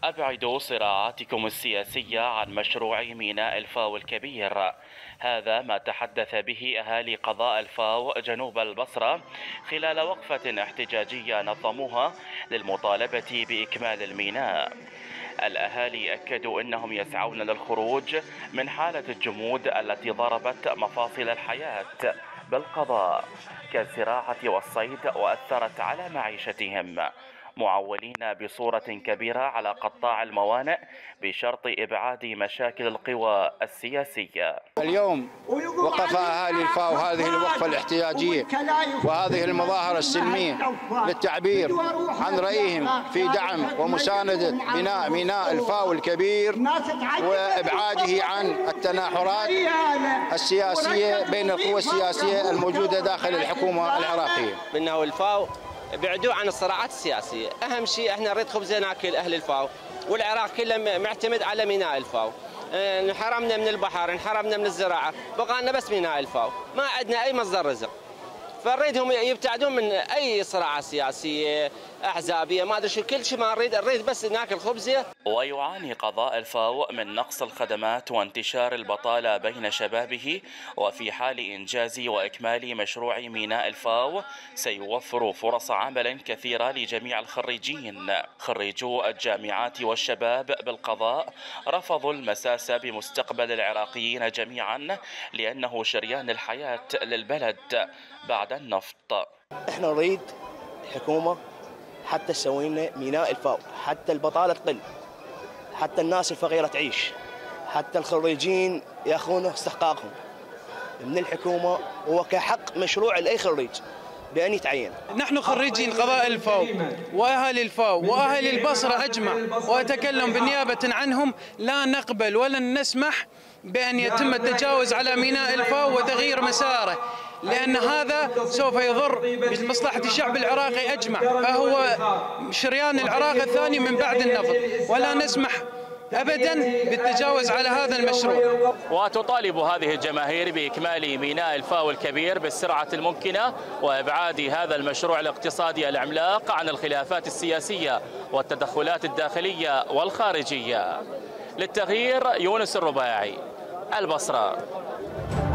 أبعدوا صراعاتكم السياسية عن مشروع ميناء الفاو الكبير. هذا ما تحدث به أهالي قضاء الفاو جنوب البصرة خلال وقفة احتجاجية نظموها للمطالبة بإكمال الميناء. الأهالي أكدوا أنهم يسعون للخروج من حالة الجمود التي ضربت مفاصل الحياة بالقضاء كالزراعة والصيد وأثرت على معيشتهم، معولين بصورة كبيرة على قطاع الموانئ بشرط إبعاد مشاكل القوى السياسية. اليوم وقف أهالي الفاو هذه الوقفة الاحتجاجية وهذه المظاهرة السلمية للتعبير عن رأيهم في دعم ومساندة بناء ميناء الفاو الكبير وإبعاده عن التناحرات السياسية بين القوى السياسية الموجودة داخل الحكومة العراقية. منه الفاو بعدوا عن الصراعات السياسية، أهم شيء احنا نريد خبز ناكل أهل الفاو، والعراق كله معتمد على ميناء الفاو. انحرمنا من البحر، انحرمنا من الزراعة، بقى لنا بس ميناء الفاو، ما عندنا أي مصدر رزق. فنريدهم يبتعدون من أي صراعة سياسية أحزابية، ما أدري شو، كل شيء ما نريد بس ناكل خبزة. ويعاني قضاء الفاو من نقص الخدمات وانتشار البطالة بين شبابه، وفي حال إنجاز وإكمال مشروع ميناء الفاو سيوفر فرص عمل كثيرة لجميع الخريجين. خريجو الجامعات والشباب بالقضاء رفضوا المساس بمستقبل العراقيين جميعا لأنه شريان الحياة للبلد بعد النفط. احنا نريد الحكومة حتى تسوي لنا ميناء الفاو، حتى البطالة تقل، حتى الناس الفقيرة تعيش، حتى الخريجين ياخذون استحقاقهم من الحكومة، هو كحق مشروع لأي خريج بأن يتعين. نحن خريجين قضاء الفاو وأهل الفاو وأهل البصرة أجمع، وأتكلم بالنيابة عنهم، لا نقبل ولن نسمح بأن يتم التجاوز على ميناء الفاو وتغيير مساره، لأن هذا سوف يضر بمصلحة الشعب العراقي أجمع، فهو شريان العراق الثاني من بعد النفط، ولا نسمح أبدا بالتجاوز على هذا المشروع. وتطالب هذه الجماهير بإكمال ميناء الفاو الكبير بالسرعة الممكنة وإبعاد هذا المشروع الاقتصادي العملاق عن الخلافات السياسية والتدخلات الداخلية والخارجية. للتغيير يونس الرباعي، البصرة.